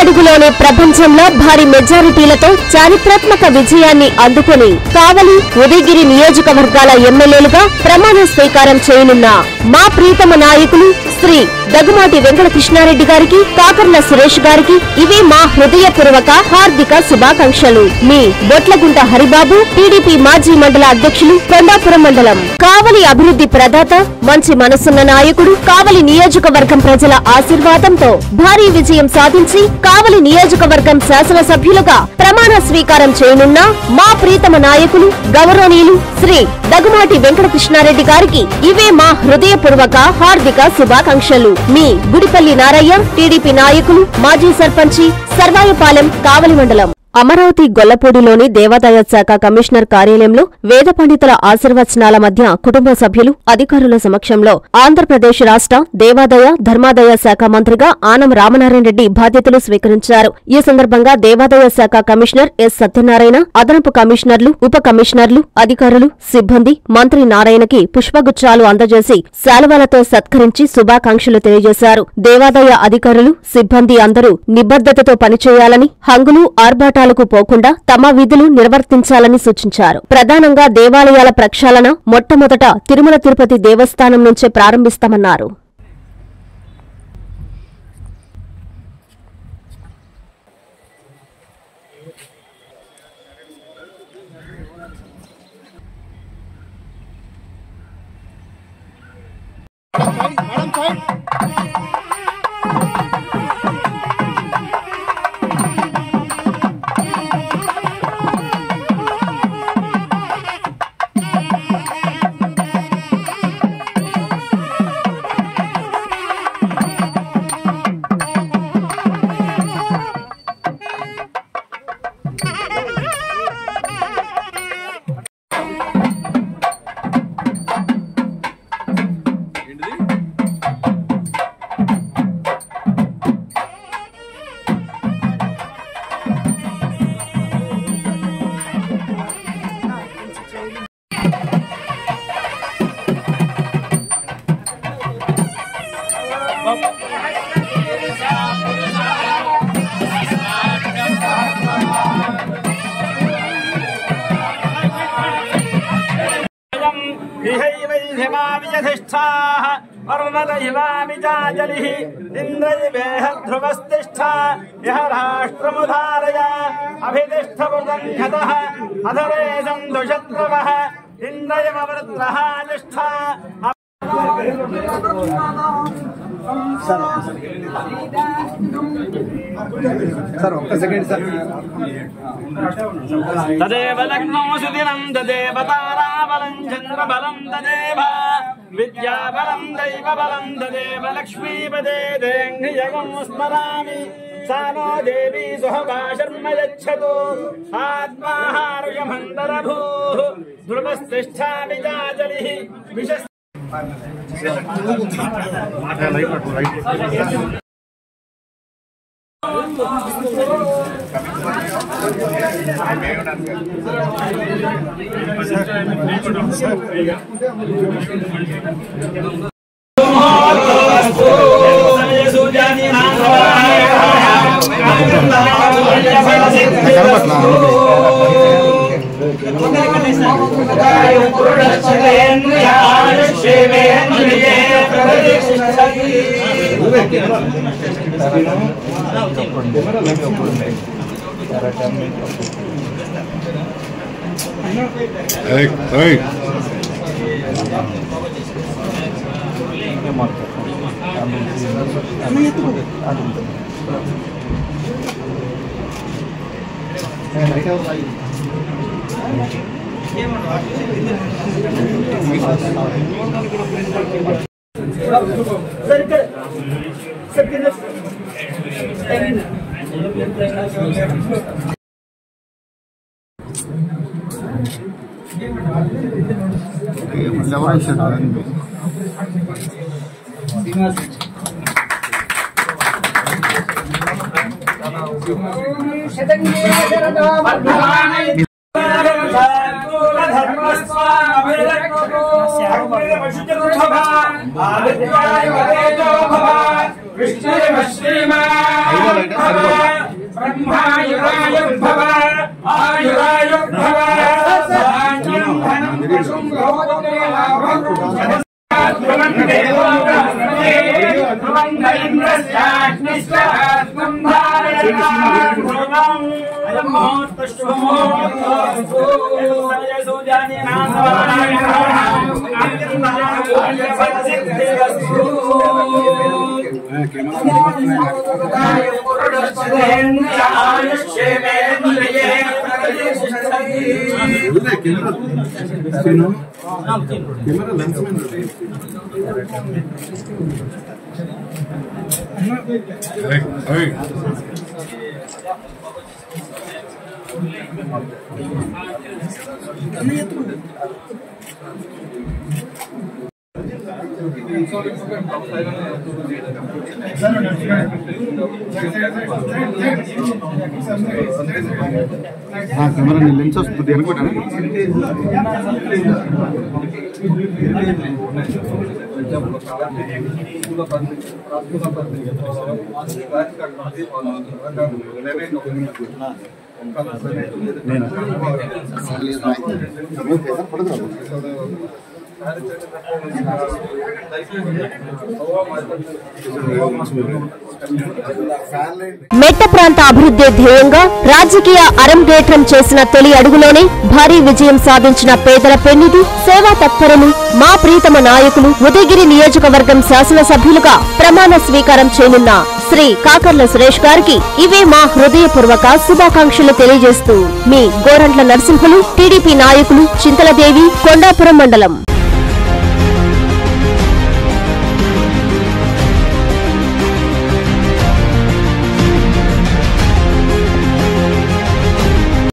అడుగులోనే ప్రపంచంలో భారీ మెజారిటీలతో చారిత్రాత్మక విజయాన్ని అందుకుని కావలి, ఉదయగిరి నియోజకవర్గాల ఎమ్మెల్యేలుగా ప్రమాణ స్వీకారం చేయనున్న మా ప్రీతమ నాయకులు శ్రీ దగ్గుమాటి వెంకటకృష్ణారెడ్డి గారికి, కాకర్ల సురేష్ గారికి ఇవే మా హృదయపూర్వక హార్దిక శుభాకాంక్షలు. మీ బొట్లగుంట హరిబాబు, టీడీపీ మాజీ మండల అధ్యక్షులు, కొండాపురం మండలం. కావలి అభివృద్ధి ప్రదాత, మంచి మనసున్న నాయకుడు, కావలి నియోజకవర్గం ప్రజల ఆశీర్వాదంతో భారీ విజయం సాధించి కావలి నియోజకవర్గం శాసనసభ్యులుగా ప్రమాణ స్వీకారం చేయనున్న మా ప్రీతమ నాయకులు గౌరవనీయులు శ్రీ దగ్గుమాటి వెంకటకృష్ణారెడ్డి గారికి ఇవే మా హృదయపూర్వక హార్దిక శుభాకాంక్షలు. మీ గుడిపల్లి నారయ్య, టీడీపీ నాయకులు, మాజీ సర్పంచి, సర్వాయపాలెం, కావలి మండలం. అమరావతి గొల్లపూడిలోని దేవాదాయ శాఖ కమిషనర్ కార్యాలయంలో వేద పండితుల ఆశీర్వచనాల మధ్య కుటుంబ సభ్యులు, అధికారుల సమక్షంలో ఆంధ్రప్రదేశ్ రాష్ట్ర దేవాదాయ ధర్మాదాయ శాఖ మంత్రిగా ఆనం రామనారాయణ రెడ్డి బాధ్యతలు స్వీకరించారు. ఈ సందర్భంగా దేవాదాయ శాఖ కమిషనర్ ఎస్ సత్యనారాయణ, అదనపు కమిషనర్లు, ఉప కమిషనర్లు, అధికారులు, సిబ్బంది మంత్రి నారాయణకి పుష్పగుచ్చాలు అందజేసి శాలువాలతో సత్కరించి శుభాకాంక్షలు తెలియజేశారు. దేవాదాయ అధికారులు, సిబ్బంది అందరూ నిబద్ధతతో పనిచేయాలని, హంగులు ఆర్భాటాలు పోకుండా తమ విధులు నిర్వర్తించాలని సూచించారు. ప్రధానంగా దేవాలయాల ప్రక్షాళన మొట్టమొదట తిరుమల తిరుపతి దేవస్థానం నుంచే ప్రారంభిస్తామన్నారు. ध्रुवस्तिष्ठा यह राष्ट्रमुधारय अभितिष्ठपुरंहतः अधरे सन्दुशत्रवः इन्द्रयमवृत्रः तिष्ठा तदेव लग्नो सुदिनं तदेव ताराबलं चन्द्रबलं तदेव विद्याबलं दैवबलं तदेव लक्ष्मीपदे देङ्घ्रिजगं स्मरामि सा नो देवी सुहवा शर्म यच्छतु आत्माहारुषमन्दरभूः ध्रुवस्तिष्ठामि चाचलिः विशस् विष्णुदेव श्रीमान् ब्रह्मायुरायुर्भव आयुरायुर्भव धान्यं धनं पशुं लोकदेवाभं कैमरा लेंस वस्तुति అనుకుంటాను మెట్ట ప్రాంత అభివృద్ధి ధ్యేయంగా రాజకీయ అరంగేట్రం చేసిన తొలి అడుగులోనే భారీ విజయం సాధించిన పేదల పెన్నిధి సేవా తత్పరులు మా ప్రీతమ నాయకులు ఉదయగిరి నియోజకవర్గం శాసనసభ్యులుగా ప్రమాణ స్వీకారం చేయనున్న శ్రీ కాకర్ల సురేష్ గారికి ఇవే మా హృదయపూర్వక శుభాకాంక్షలు తెలియజేస్తూ మీ గోరంట్ల నరసింహులు టీడీపీ నాయకులు చింతలదేవి కొండాపురం మండలం.